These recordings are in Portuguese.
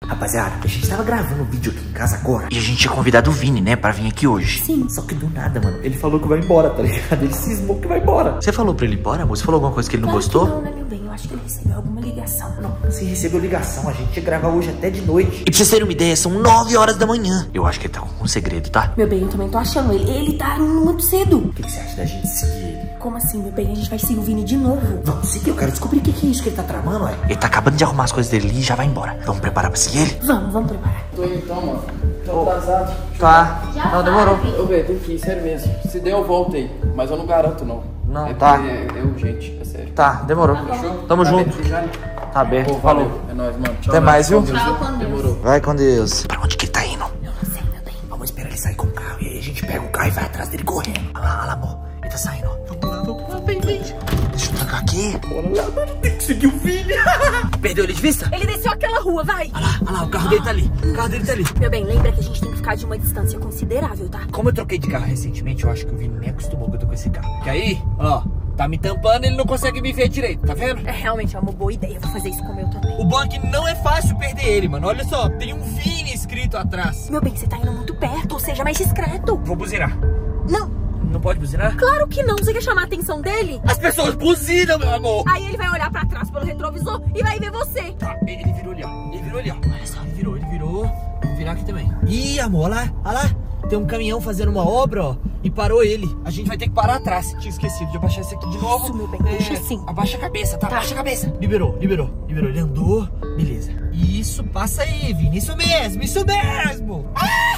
Rapaziada, a gente tava gravando um vídeo aqui em casa agora. E a gente tinha convidado o Vini, né, pra vir aqui hoje. Sim. Só que do nada, mano, ele falou que vai embora, tá ligado? Ele cismou que vai embora. Você falou pra ele ir embora, amor? Você falou alguma coisa que ele não gostou? Não, né, meu bem? Eu acho que ele recebeu alguma ligação. Não, se recebeu ligação, a gente ia gravar hoje até de noite. E pra vocês terem uma ideia, são 9 horas da manhã. Eu acho que ele tá com um segredo, tá? Meu bem, eu também tô achando. Ele tá indo muito cedo. O que você acha da gente seguir ele? Como assim, meu bem? A gente vai seguir o Vini de novo? Vamos seguir, eu quero descobrir o que é isso que ele tá tramando, ué. Ele tá acabando de arrumar as coisas dele ali e já vai embora. Vamos preparar pra seguir ele? Vamos preparar. Tô indo então, mano. Tô atrasado. Tá. Já demorou. Ô, velho, tem que ir, sério mesmo. Se der, eu volto aí. Mas eu não garanto, não. Não, é tá. É urgente, é sério. Tá, demorou. Fechou? Tamo Tá junto. aberto já? Tá aberto, Pô, falou. valeu. É nóis, mano. Tchau, Até mais, viu? Tchau, com Deus. Demorou. Vai com Deus. Pra onde que ele tá indo? Eu não sei, meu bem. Vamos esperar ele sair com o carro. E aí a gente pega o carro e vai atrás dele correndo. Olha lá, amor. Ele tá saindo, ó. Vamos lá, vem. Deixa eu trancar aqui. Bora lá, mano. Tem que seguir o Vini. Perdeu ele de vista? Ele desceu aquela rua, vai. Olha lá, o carro dele tá ali. O carro dele tá ali. Meu bem, lembra que a gente tem que ficar de uma distância considerável, tá? Como eu troquei de carro recentemente, eu acho que o Vini nem acostumou que eu tô com esse carro. Que aí, ó, tá me tampando e ele não consegue me ver direito, tá vendo? É, realmente é uma boa ideia. Eu vou fazer isso com o meu também. O bom é que não é fácil perder ele, mano. Olha só, tem um Vini escrito atrás. Meu bem, você tá indo muito perto. Seja mais discreto. Vou buzinar. Não. Não pode buzinar? Claro que não. Você quer chamar a atenção dele? As pessoas buzinam, meu amor. Aí ele vai olhar pra trás pelo retrovisor e vai ver você. Tá, ele virou ali, ó. Ele virou ali, ó. Olha só, ele virou. Vou virar aqui também. Ih, amor, olha lá. Tem um caminhão fazendo uma obra, ó. E parou ele. A gente vai ter que parar atrás. Tinha esquecido de abaixar esse aqui de novo. Isso, meu bem, deixa assim. Abaixa a cabeça, tá? Abaixa a cabeça. Liberou. Ele andou. Beleza. Isso, passa aí, Vini. Isso mesmo.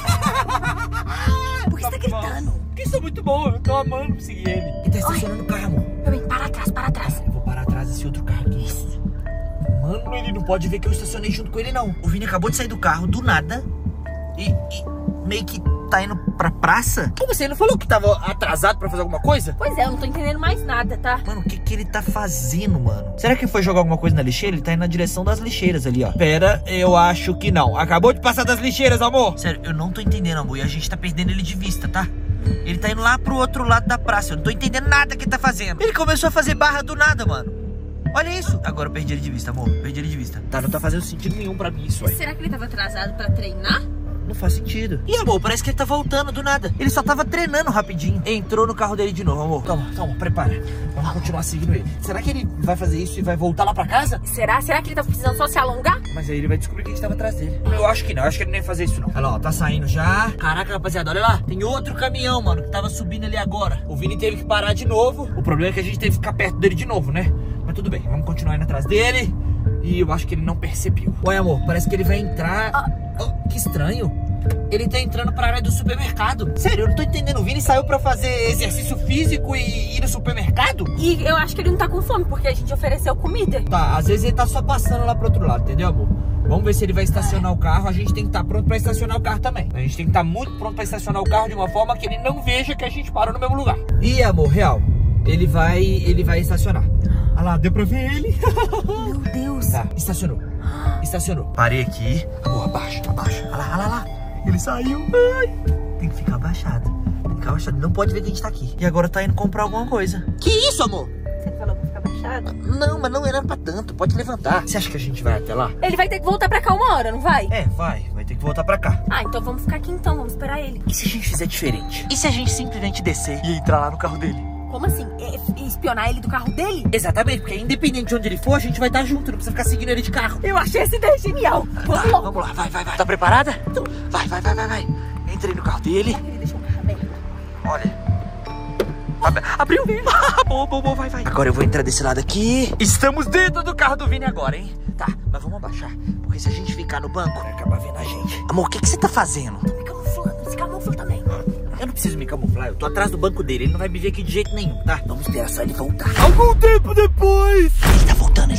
Por que você tá gritando? Porque isso é muito bom. Eu tô amando seguir ele. Ele tá estacionando o carro, amor. Meu bem, para atrás. Eu vou parar atrás desse outro carro aqui. Isso. Mano, ele não pode ver que eu estacionei junto com ele, não. O Vini acabou de sair do carro, do nada. E meio que tá indo pra praça. Como você não falou que tava atrasado pra fazer alguma coisa? Pois é, eu não tô entendendo mais nada, tá? Mano, o que ele tá fazendo, mano? Será que foi jogar alguma coisa na lixeira? Ele tá indo na direção das lixeiras ali, ó. Pera, eu acho que não. Acabou de passar das lixeiras, amor. Sério, eu não tô entendendo, amor. E a gente tá perdendo ele de vista, tá? Ele tá indo lá pro outro lado da praça. Eu não tô entendendo nada que ele tá fazendo. Ele começou a fazer barra do nada, mano. Olha isso. Agora eu perdi ele de vista, amor. Perdi ele de vista. Tá, não tá fazendo sentido nenhum pra mim isso aí. Será que ele tava atrasado pra treinar? Não faz sentido. Ih, amor, parece que ele tá voltando do nada. Ele só tava treinando rapidinho. Entrou no carro dele de novo, amor. Calma, prepara. Vamos continuar seguindo ele. Será que ele vai fazer isso e vai voltar lá pra casa? Será que ele tá precisando só se alongar? Mas aí ele vai descobrir que a gente tava atrás dele. Eu acho que não, acho que ele nem ia fazer isso não. Olha lá, ó, tá saindo já. Caraca, rapaziada, olha lá. Tem outro caminhão, mano, que tava subindo ali agora. O Vini teve que parar de novo. O problema é que a gente teve que ficar perto dele de novo, né? Mas tudo bem, vamos continuar indo atrás dele. E eu acho que ele não percebeu. Oi, amor, parece que ele vai entrar... Oh, que estranho. Ele tá entrando pra área do supermercado. Sério, eu não tô entendendo. O Vini saiu pra fazer exercício físico e ir no supermercado? E eu acho que ele não tá com fome, porque a gente ofereceu comida. Tá, às vezes ele tá só passando lá pro outro lado, entendeu, amor? Vamos ver se ele vai estacionar o carro. A gente tem que estar pronto pra estacionar o carro também. A gente tem que estar muito pronto pra estacionar o carro de uma forma que ele não veja que a gente parou no mesmo lugar. Ih, amor, real. Ele vai estacionar. Olha lá, deu pra ver ele. Meu Deus. Tá, estacionou. Parei aqui. Amor, abaixa. Olha lá. Ele saiu. Ai. Tem que ficar abaixado. Não pode ver que a gente tá aqui. E agora tá indo comprar alguma coisa. Que isso, amor? Você falou pra ficar abaixado? Não, mas não era pra tanto. Pode levantar. Você acha que a gente vai até lá? Ele vai ter que voltar pra cá 1 hora, não vai? É, vai ter que voltar pra cá. Ah, então vamos ficar aqui então, vamos esperar ele. E se a gente fizer diferente? E se a gente simplesmente descer e entrar lá no carro dele? Como assim? Espionar ele do carro dele? Exatamente, porque independente de onde ele for, a gente vai estar junto, não precisa ficar seguindo ele de carro. Eu achei essa ideia genial. Vamos lá, vai. Tá preparada? Vai. Entrei no carro dele. Ele deixou o carro aberto. Olha. Abriu. Boa, vai. Agora eu vou entrar desse lado aqui. Estamos dentro do carro do Vini agora, hein? Tá, mas vamos abaixar. Porque se a gente ficar no banco, vai acabar vendo a gente. Amor, o que você tá fazendo? Tô me camuflando, se camufla também. Eu não preciso me camuflar, eu tô atrás do banco dele. Ele não vai me ver aqui de jeito nenhum, tá? Vamos esperar só ele voltar. Algum tempo depois. Ele tá voltando.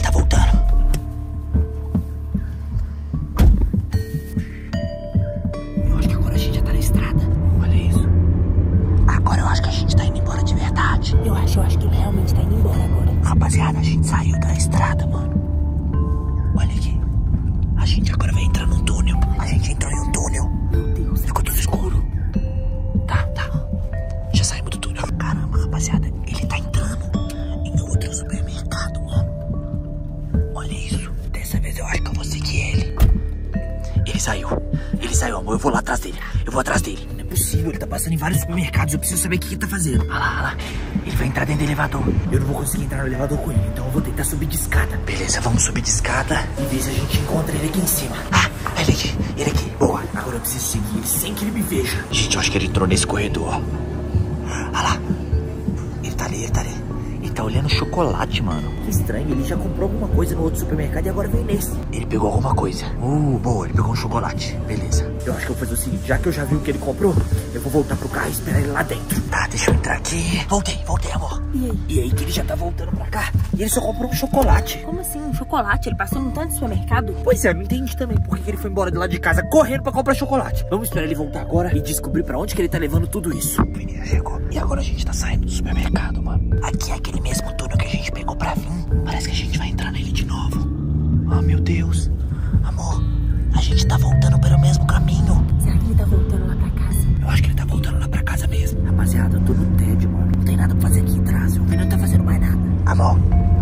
Eu acho que agora a gente já tá na estrada. Olha isso. Agora eu acho que a gente tá indo embora de verdade. Eu acho que ele realmente tá indo embora agora. Rapaziada, a gente saiu da estrada, mano. Olha aqui. A gente agora vai entrar num túnel. A gente entrou em um túnel. Meu Deus. Ficou tudo escuro. Tá. Já saímos do túnel. Caramba, rapaziada. Ele tá entrando em outro supermercado, mano. Olha isso. Dessa vez eu acho que eu vou seguir ele. saiu. Ele saiu, amor. Eu vou lá atrás dele. Eu vou atrás dele. Não é possível. Ele tá passando em vários supermercados. Eu preciso saber o que ele tá fazendo. Olha lá, olha lá. Ele vai entrar dentro do elevador. Eu não vou conseguir entrar no elevador com ele. Então eu vou tentar subir de escada. Beleza, vamos subir de escada e ver se a gente encontra ele aqui em cima. Ah, ele aqui. Ele aqui. Boa. Agora eu preciso seguir ele sem que ele me veja. Gente, eu acho que ele entrou nesse corredor. Olha lá. Ele tá ali, ele tá ali. Ele tá olhando chocolate, mano. Que estranho, ele já comprou alguma coisa no outro supermercado e agora vem nesse. Ele pegou alguma coisa. Boa, ele pegou um chocolate. Beleza. Eu acho que eu vou fazer o seguinte, já que eu já vi o que ele comprou, eu vou voltar pro carro e esperar ele lá dentro. Tá, deixa eu entrar aqui. Voltei, amor. E aí que ele já tá voltando pra cá. E ele só comprou um chocolate. Como assim, um chocolate? Ele passou num tanto de supermercado? Pois é, eu não entendi também por que ele foi embora de lá de casa correndo pra comprar chocolate. Vamos esperar ele voltar agora e descobrir pra onde que ele tá levando tudo isso. O menino chegou. E agora a gente tá saindo do supermercado, mano. Aqui é aquele mesmo túnel que a gente pegou pra vir. Parece que a gente vai entrar nele de novo. Oh, meu Deus. Amor, a gente tá voltando pelo mesmo caminho. Será que ele tá voltando lá pra casa? Eu acho que ele tá voltando lá pra casa mesmo. Rapaziada, eu tô no tédio, mano. Não tem nada pra fazer aqui atrás. O menino não tá fazendo mais nada. Amor,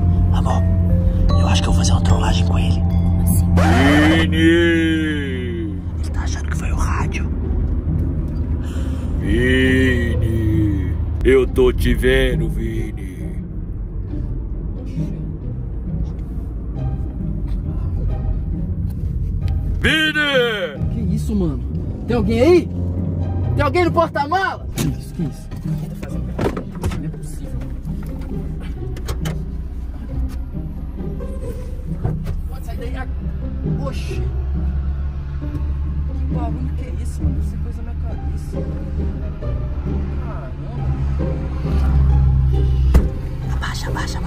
eu acho que eu vou fazer uma trollagem com ele. Como assim? Vini! Ele tá achando que foi o rádio. Vini! Eu tô te vendo, Vini. Vini! Que isso, mano? Tem alguém aí? Tem alguém no porta-mala? Que isso? Quem tá fazendo? Não é possível. Pode sair daí agora. Oxi. Que barulho que é isso, mano? Isso é coisa na minha cabeça. Abaixa.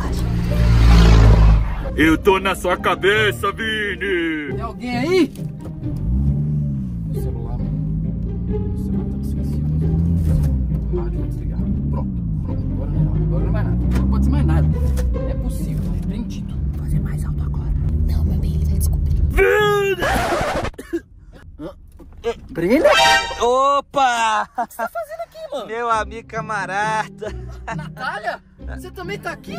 Eu tô na sua cabeça, Vini! Tem alguém aí? O celular, mano. O celular tá silencioso. Rádio, vou desligar. Pronto. Agora não é mais nada. Não pode ser mais nada. Não é possível, tá repreendido. Vou fazer mais alto agora. Não, meu bem, ele vai descobrir. Vini! Brenda? Opa! O que você tá fazendo aqui, mano? Meu amigo camarada. Natália? Você também tá aqui?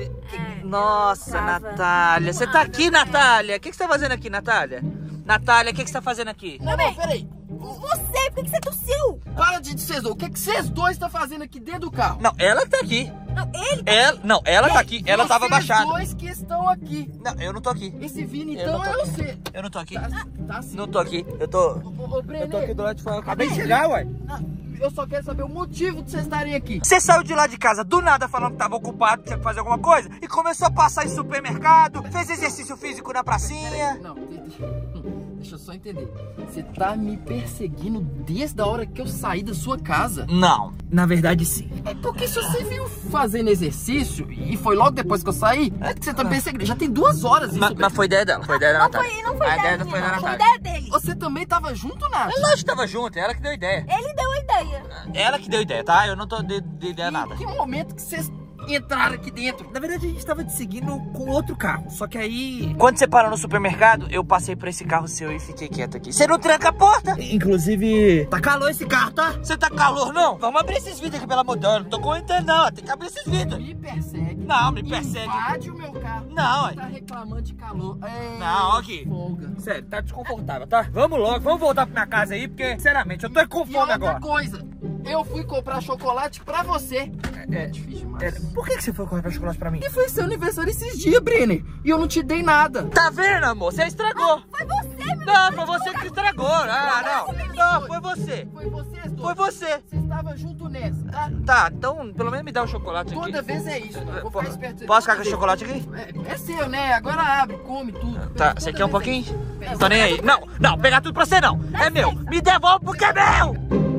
Nossa, tava. Natália. Você tá aqui, Natália? O que você tá fazendo aqui, Natália? Natália, o que você tá fazendo aqui? Não, peraí. Você, por que você tossiu? Para de vocês dois. O que vocês dois estão fazendo aqui dentro do carro? Não, ela tá aqui. Não, ele. Ela tá aqui. Ela tava abaixada. Vocês dois que estão aqui. Não, eu não tô aqui. Esse Vini, Eu não então, tô é aqui. você. Eu não tô aqui. Tá sim. Não tô aqui. Eu tô Brené, aqui do lado de fora. Eu acabei de chegar, ué. eu só quero saber o motivo de vocês estarem aqui. Você saiu de lá de casa do nada falando que tava ocupado, tinha que fazer alguma coisa e começou a passar em supermercado, fez exercício físico na pracinha. Não, deixa eu só entender. Você tá me perseguindo desde a hora que eu saí da sua casa? Não, na verdade sim. É porque se você viu fazendo exercício e foi logo depois que eu saí, é que você tá me perseguindo. Já tem 2 horas isso. Mas foi ideia dela. Foi ideia da Natália. Não foi A ideia ideia foi da minha, não. Foi Natália. ideia dele. Você também tava junto, Nath? É lógico que tava junto, ela que deu ideia. Ele deu a ideia. Ela que deu ideia, tá? Eu não tô de ideia nada. Em que momento que vocês entraram aqui dentro? Na verdade, a gente tava te seguindo com outro carro. Só que aí... Quando você parou no supermercado, eu passei por esse carro seu e fiquei quieto aqui. Você não tranca a porta? Inclusive... Tá calor esse carro, tá? Você tá calor, não? Vamos abrir esses vidros aqui, pelo amor de Deus. Eu não tô comentando, não. Tem que abrir esses vidros. Me persegue. Não, me persegue. Invade o meu carro. Não, Tá reclamando de calor. Ei, Não, aqui. Folga. Sério, tá desconfortável, tá? Vamos logo, vamos voltar pra minha casa aí, porque, sinceramente, eu tô com E fome outra agora. coisa, eu fui comprar chocolate pra você. É difícil demais. Por que você foi comprar chocolate pra mim? E foi seu aniversário esses dias, Brenner. E eu não te dei nada. Tá vendo, amor? Você estragou. Foi você, meu. Não, foi você que estragou. Ah, não. Não, foi você. Foi vocês dois. Foi você. Você estava junto nessa, tá? Tá, então pelo menos me dá o chocolate aqui. Toda vez é isso. Né? Vou ficar esperto. Posso ficar com esse chocolate aqui? É seu, né? Agora abre, come tudo. Tá, você quer um pouquinho? Tô nem aí. Não, pegar tudo pra você não. É meu. Me devolve porque é meu.